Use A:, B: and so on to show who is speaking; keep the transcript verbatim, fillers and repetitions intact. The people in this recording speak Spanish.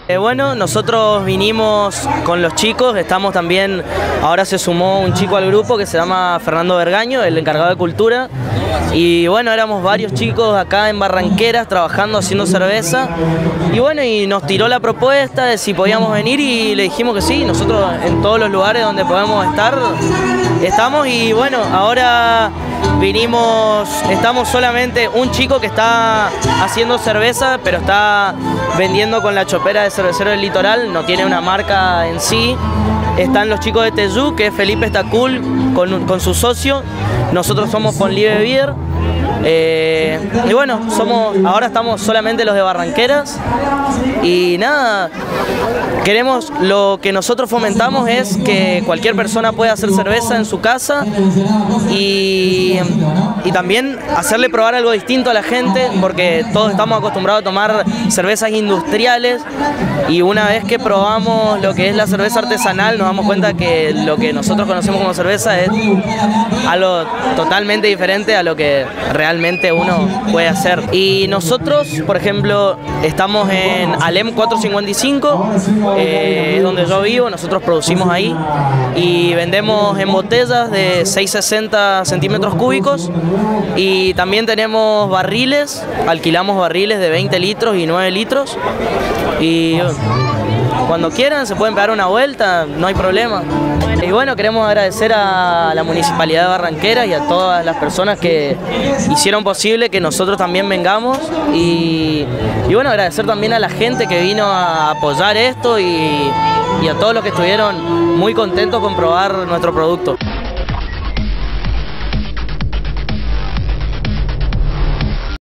A: Eh, bueno, nosotros vinimos con los chicos, estamos también, ahora se sumó un chico al grupo que se llama Fernando Vergaño, el encargado de cultura, y bueno, éramos varios chicos acá en Barranqueras trabajando, haciendo cerveza, y bueno, y nos tiró la propuesta de si podíamos venir y le dijimos que sí. Nosotros en todos los lugares donde podemos estar, estamos, y bueno, ahora vinimos, estamos solamente un chico que está haciendo cerveza, pero está vendiendo con la chopera de Cervecero del Litoral, no tiene una marca en sí. Están los chicos de Teyú, que es Felipe Estacul con, con su socio. Nosotros somos Ponlive Beer. Eh, y bueno, somos, ahora estamos solamente los de Barranqueras. Y nada, queremos, lo que nosotros fomentamos es que cualquier persona pueda hacer cerveza en su casa y, y también hacerle probar algo distinto a la gente, porque todos estamos acostumbrados a tomar cervezas industriales, y una vez que probamos lo que es la cerveza artesanal nos damos cuenta que lo que nosotros conocemos como cerveza es algo totalmente diferente a lo que realmente uno puede hacer. Y nosotros, por ejemplo, estamos en Alem cuatrocientos cincuenta y cinco, eh, es donde yo vivo, nosotros producimos ahí y vendemos en botellas de seiscientos sesenta centímetros cúbicos, y también tenemos barriles, alquilamos barriles de veinte litros y nueve litros, y cuando quieran se pueden pegar una vuelta, no hay problema. Y bueno, queremos agradecer a la Municipalidad de Barranqueras y a todas las personas que hicieron posible que nosotros también vengamos, y, y bueno, agradecer también a la gente que vino a apoyar esto, y, y a todos los que estuvieron muy contentos con probar nuestro producto.